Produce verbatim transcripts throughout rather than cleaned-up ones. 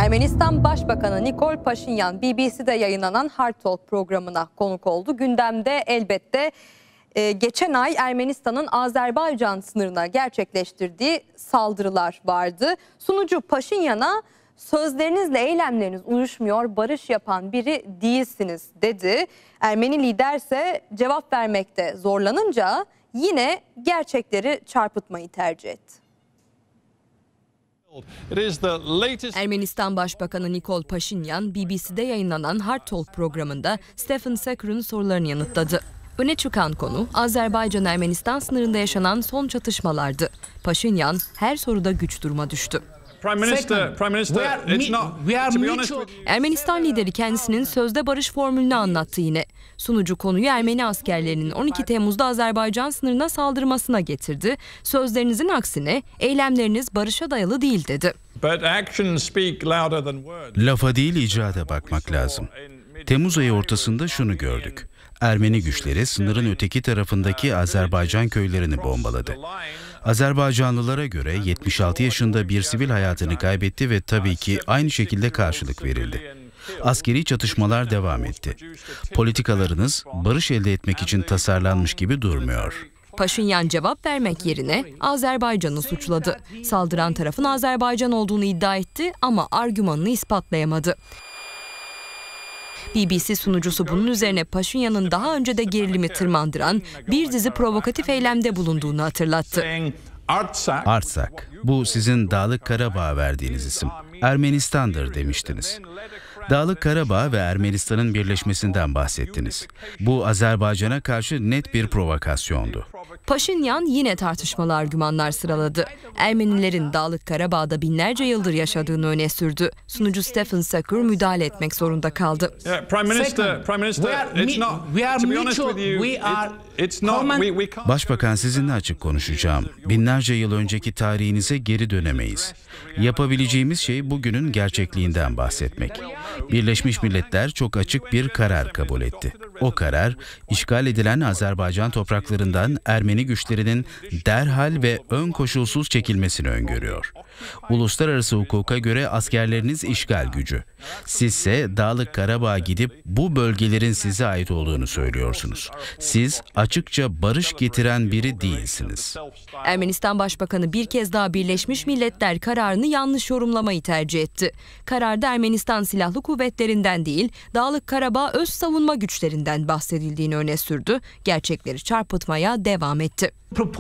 Ermenistan Başbakanı Nikol Paşinyan B B C'de yayınlanan Hard Talk programına konuk oldu. Gündemde elbette e, geçen ay Ermenistan'ın Azerbaycan sınırına gerçekleştirdiği saldırılar vardı. Sunucu Paşinyan'a sözlerinizle eylemleriniz uyuşmuyor, barış yapan biri değilsiniz dedi. Ermeni liderse cevap vermekte zorlanınca yine gerçekleri çarpıtmayı tercih etti. Ermenistan Başbakanı Nikol Paşinyan B B C'de yayınlanan Hard Talk programında Stefan Sekur'un sorularını yanıtladı. Öne çıkan konu Azerbaycan-Ermenistan sınırında yaşanan son çatışmalardı. Paşinyan her soruda güç duruma düştü. Ermenistan lideri kendisinin sözde barış formülünü anlattı yine. Sunucu konuyu Ermeni askerlerinin on iki Temmuz'da Azerbaycan sınırına saldırmasına getirdi. Sözlerinizin aksine eylemleriniz barışa dayalı değil dedi. Lafa değil icraata bakmak lazım. Temmuz ayı ortasında şunu gördük. Ermeni güçleri sınırın öteki tarafındaki Azerbaycan köylerini bombaladı. Azerbaycanlılara göre yetmiş altı yaşında bir sivil hayatını kaybetti ve tabii ki aynı şekilde karşılık verildi. Askeri çatışmalar devam etti. Politikalarınız barış elde etmek için tasarlanmış gibi durmuyor. Paşinyan cevap vermek yerine Azerbaycan'ı suçladı. Saldıran tarafın Azerbaycan olduğunu iddia etti ama argümanını ispatlayamadı. B B C sunucusu bunun üzerine Paşinyan'ın daha önce de gerilimi tırmandıran bir dizi provokatif eylemde bulunduğunu hatırlattı. Artsak, bu sizin Dağlık Karabağ'a verdiğiniz isim. Ermenistan'dır demiştiniz. Dağlık Karabağ ve Ermenistan'ın birleşmesinden bahsettiniz. Bu Azerbaycan'a karşı net bir provokasyondu. Paşinyan yine tartışmalı argümanlar sıraladı. Ermenilerin Dağlık Karabağ'da binlerce yıldır yaşadığını öne sürdü. Sunucu Stefan Sekur müdahale etmek zorunda kaldı. Başbakan, sizinle açık konuşacağım. Binlerce yıl önceki tarihinize geri dönemeyiz. Yapabileceğimiz şey bugünün gerçekliğinden bahsetmek. Birleşmiş Milletler çok açık bir karar kabul etti. O karar, işgal edilen Azerbaycan topraklarından Ermeni güçlerinin derhal ve ön koşulsuz çekilmesini öngörüyor. Uluslararası hukuka göre askerleriniz işgal gücü. Sizse Dağlık Karabağ'a gidip bu bölgelerin size ait olduğunu söylüyorsunuz. Siz açıkça barış getiren biri değilsiniz. Ermenistan Başbakanı bir kez daha Birleşmiş Milletler kararını yanlış yorumlamayı tercih etti. Kararda Ermenistan Silahlı Kuvvetlerinden değil, Dağlık Karabağ Öz Savunma Güçlerinden bahsedildiğini öne sürdü. Gerçekleri çarpıtmaya devam etti.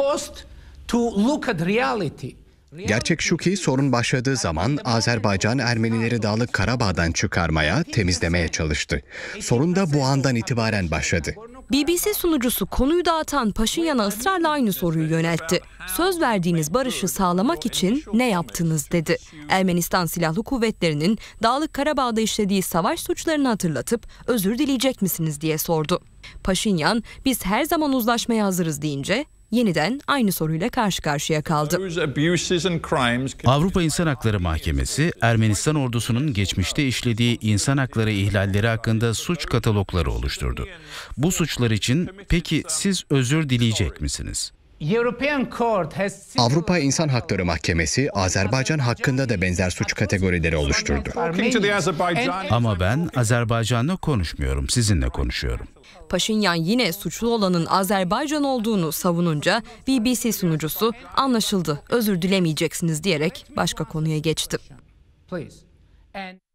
Gerçek şu ki sorun başladığı zaman Azerbaycan Ermenileri Dağlık Karabağ'dan çıkarmaya, temizlemeye çalıştı. Sorun da bu andan itibaren başladı. B B C sunucusu konuyu dağıtan Paşinyan'a ısrarla aynı soruyu yöneltti. Söz verdiğiniz barışı sağlamak için ne yaptınız dedi. Ermenistan Silahlı Kuvvetleri'nin Dağlık Karabağ'da işlediği savaş suçlarını hatırlatıp özür dileyecek misiniz diye sordu. Paşinyan biz her zaman uzlaşmaya hazırız deyince yeniden aynı soruyla karşı karşıya kaldı. Avrupa İnsan Hakları Mahkemesi, Ermenistan ordusunun geçmişte işlediği insan hakları ihlalleri hakkında suç katalogları oluşturdu. Bu suçlar için peki siz özür dileyecek misiniz? Avrupa İnsan Hakları Mahkemesi, Azerbaycan hakkında da benzer suç kategorileri oluşturdu. Ama ben Azerbaycan'la konuşmuyorum, sizinle konuşuyorum. Paşinyan yine suçlu olanın Azerbaycan olduğunu savununca B B C sunucusu anlaşıldı, özür dilemeyeceksiniz diyerek başka konuya geçti.